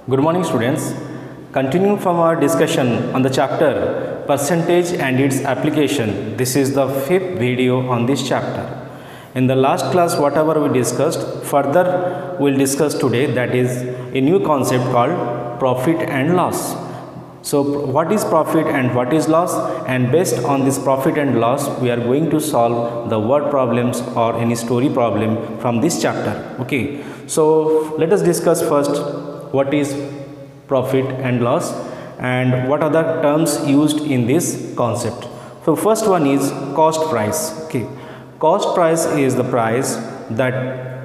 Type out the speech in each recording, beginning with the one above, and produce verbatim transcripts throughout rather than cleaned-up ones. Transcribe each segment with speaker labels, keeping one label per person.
Speaker 1: Good morning students. Continuing from our discussion on the chapter percentage and its application, this is the fifth video on this chapter. In the last class whatever we discussed, further we will discuss today, that is a new concept called profit and loss. So what is profit and what is loss, and based on this profit and loss we are going to solve the word problems or any story problem from this chapter. Okay, so let us discuss first what is profit and loss and what are the terms used in this concept. So first one is cost price. Okay, cost price is the price that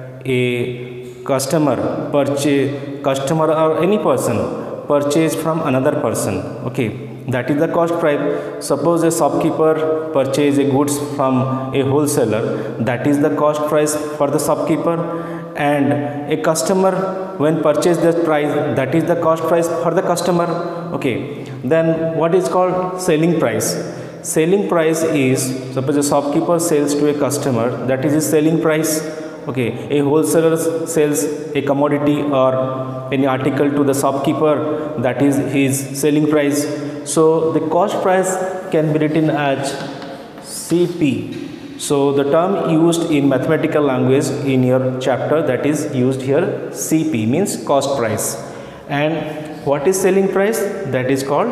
Speaker 1: a customer purchase customer or any person purchase from another person. Okay, that is the cost price. Suppose a shopkeeper purchase a goods from a wholesaler, that is the cost price for the shopkeeper, and a customer when purchase the price, that is the cost price for the customer. Okay, then what is called selling price? Selling price is, suppose a shopkeeper sells to a customer, that is his selling price. Okay, a wholesaler sells a commodity or any article to the shopkeeper, that is his selling price. So the cost price can be written as C P. So the term used in mathematical language in your chapter, that is used here, C P means cost price. And what is selling price? That is called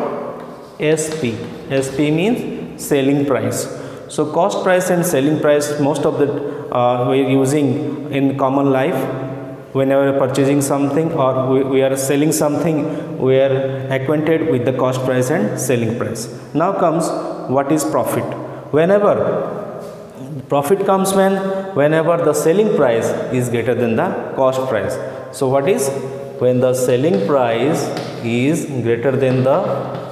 Speaker 1: S P. S P means selling price. So cost price and selling price, most of the uh, we are using in common life. Whenever purchasing something or we, we are selling something, we are acquainted with the cost price and selling price. Now comes what is profit. Whenever profit comes when whenever the selling price is greater than the cost price. So what is? When the selling price is greater than the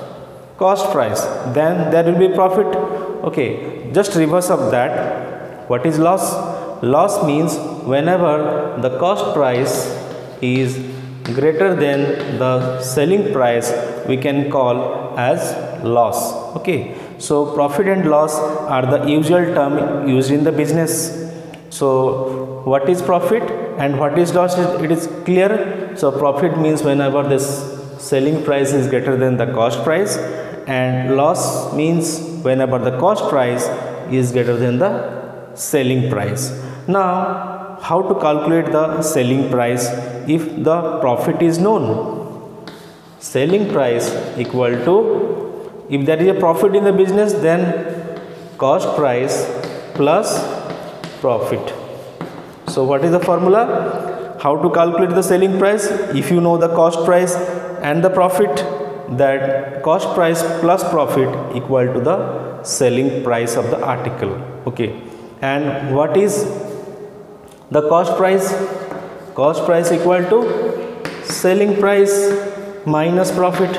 Speaker 1: cost price, then there will be profit. Okay, just reverse of that. What is loss? Loss means whenever the cost price is greater than the selling price, we can call as loss. Okay, so profit and loss are the usual term used in the business. So what is profit and what is loss? It is clear. So profit means whenever this selling price is greater than the cost price, and loss means whenever the cost price is greater than the selling price. Now how to calculate the selling price if the profit is known? Selling price equal to, if there is a profit in the business, then cost price plus profit. So what is the formula? How to calculate the selling price? If you know the cost price and the profit, that cost price plus profit equal to the selling price of the article. Okay, and what is the cost price? Cost price equal to selling price minus profit.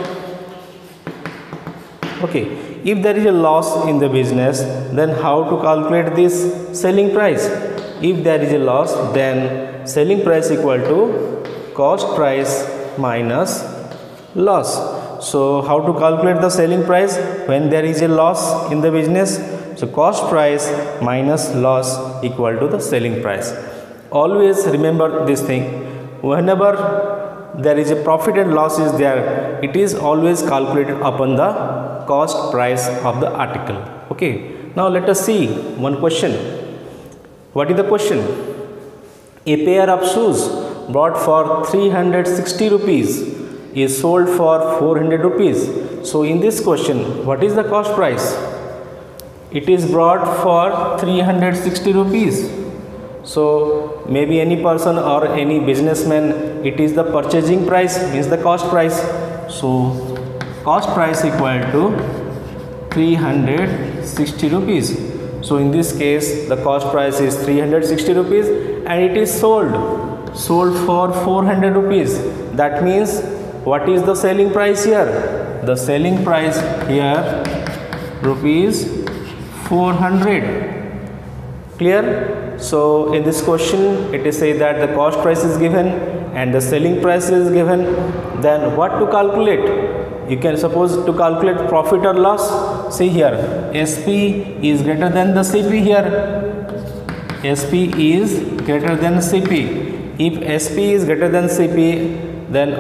Speaker 1: Okay, if there is a loss in the business, then how to calculate this selling price? If there is a loss, then selling price equal to cost price minus loss. So how to calculate the selling price when there is a loss in the business? So cost price minus loss equal to the selling price. Always remember this thing. Whenever there is a profit and loss is there, it is always calculated upon the cost price of the article. Okay, now let us see one question. What is the question? A pair of shoes bought for three hundred sixty rupees is sold for four hundred rupees. So in this question, what is the cost price? It is brought for three hundred sixty rupees. So maybe any person or any businessman, it is the purchasing price, means the cost price. So cost price equal to three hundred sixty rupees. So in this case the cost price is three hundred sixty rupees and it is sold sold for four hundred rupees. That means what is the selling price here? The selling price here rupees four hundred. Clear? So in this question it is say that the cost price is given and the selling price is given. Then what to calculate? You can suppose to calculate profit or loss. See here, S P is greater than the C P here. S P is greater than C P. If S P is greater than C P, then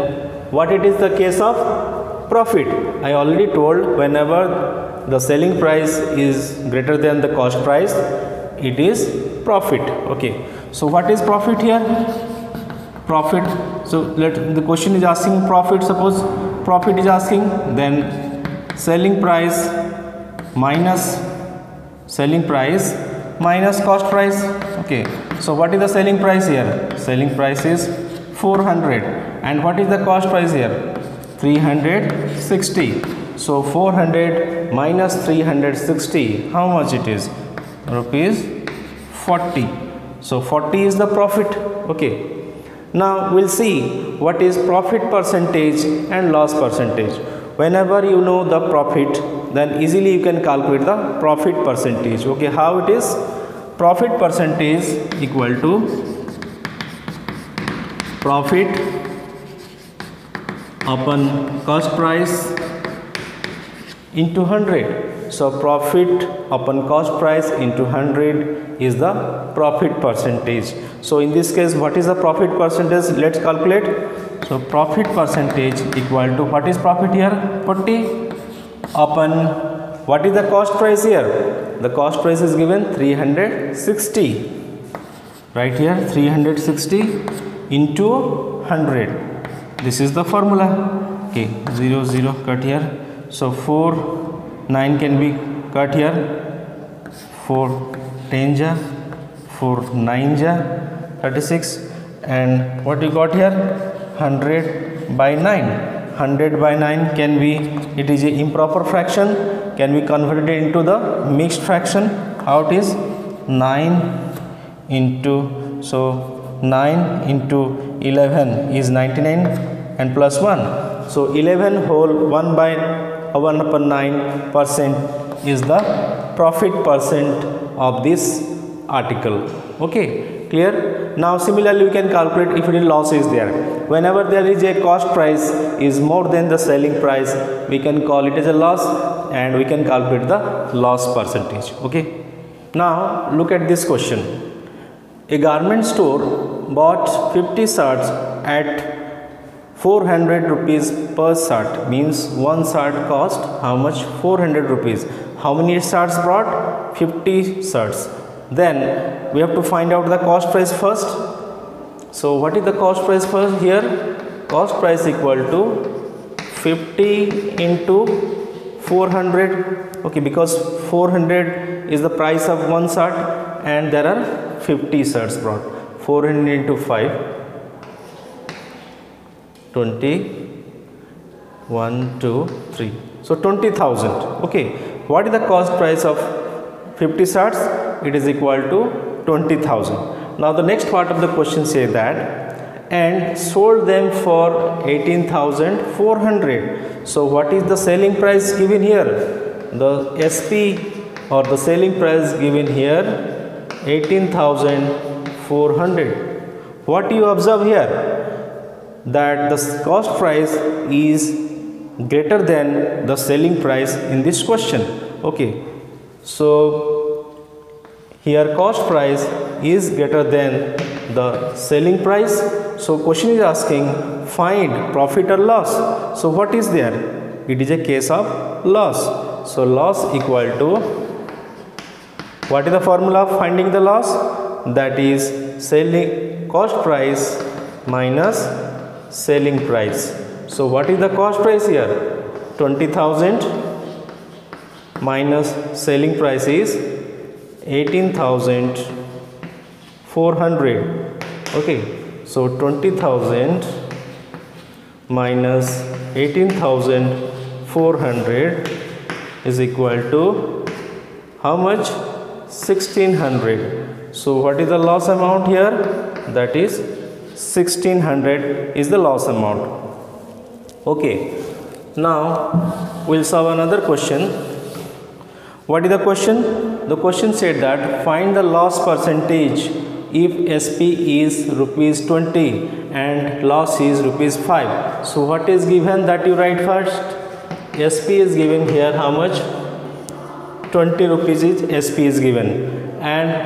Speaker 1: what it is the case of profit? I already told, whenever the selling price is greater than the cost price, it is profit. Okay, so what is profit here? Profit, so let the question is asking profit. Suppose profit is asking, then selling price minus selling price minus cost price. Okay, so what is the selling price here? Selling price is four hundred, and what is the cost price here? three hundred sixty. So four hundred minus three hundred sixty, how much it is? Rupees forty. So forty is the profit. Okay, now we'll see what is profit percentage and loss percentage. Whenever you know the profit, then easily you can calculate the profit percentage. Okay, how it is? Profit percentage equal to profit upon cost price into one hundred. So profit upon cost price into one hundred is the profit percentage. So in this case, what is the profit percentage? Let's calculate. So profit percentage equal to, what is profit here? forty upon, what is the cost price here? The cost price is given three hundred sixty. Right here, three hundred sixty into one hundred. This is the formula. Okay, zero zero cut here. So four, nine can be cut here. four ten ja, four nine ja, thirty-six, and what you got here? one hundred by nine. one hundred by nine can be, it is a improper fraction, can be converted into the mixed fraction. How it is? nine into, so nine into eleven is ninety-nine, and plus one. So eleven whole one by one upon nine percent is the profit percent of this article. Okay, clear? Now similarly we can calculate if any loss is there. Whenever there is a cost price is more than the selling price, we can call it as a loss, and we can calculate the loss percentage. Okay, now look at this question. A garment store bought fifty shirts at four hundred rupees per shirt, means one shirt cost how much? four hundred rupees. How many shirts brought? fifty shirts. Then we have to find out the cost price first. So what is the cost price first here? Cost price equal to fifty into four hundred. Okay, because four hundred is the price of one shirt and there are fifty shirts brought. four hundred into five, twenty, one, two, three. So twenty thousand. Okay, what is the cost price of fifty shirts? It is equal to twenty thousand. Now the next part of the question says that, and sold them for eighteen thousand four hundred. So what is the selling price given here? The S P or the selling price given here eighteen thousand four hundred. What you observe here? That the cost price is greater than the selling price in this question. Okay, so here cost price is greater than the selling price. So question is asking find profit or loss. So what is there? It is a case of loss. So loss equal to, what is the formula of finding the loss? That is selling cost price minus selling price. So what is the cost price here? twenty thousand minus selling price is eighteen thousand four hundred. Okay, so twenty thousand minus eighteen thousand four hundred is equal to how much? sixteen hundred. So what is the loss amount here? That is sixteen hundred is the loss amount. Okay, now we'll solve another question. What is the question? The question said that find the loss percentage if S P is rupees twenty and loss is rupees five. So what is given that you write first? S P is given here how much? twenty rupees is S P is given,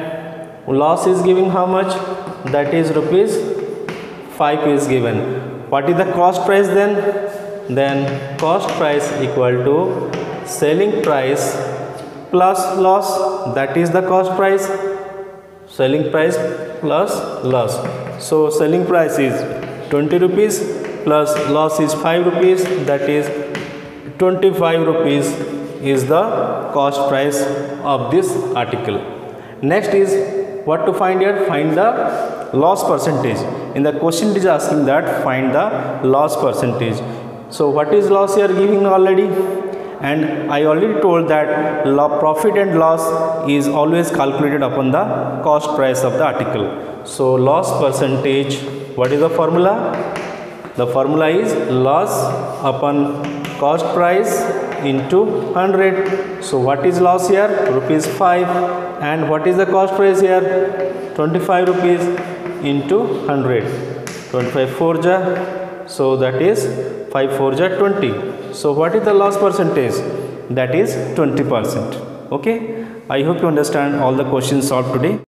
Speaker 1: and loss is giving how much? That is rupees five is given. What is the cost price then? Then cost price equal to selling price plus loss, that is the cost price. Selling price plus loss. So selling price is twenty rupees plus loss is five rupees, that is twenty-five rupees is the cost price of this article. Next is what to find here? Find the loss percentage. In the question it is asking that find the loss percentage. So what is loss here giving already? And I already told that profit and loss is always calculated upon the cost price of the article. So loss percentage, what is the formula? The formula is loss upon cost price into one hundred. So what is loss here? Rupees five. And what is the cost price here? twenty-five rupees into one hundred. twenty-five four ja. So that is five four ja twenty. So what is the loss percentage? That is twenty percent. Okay. I hope you understand all the questions solved today.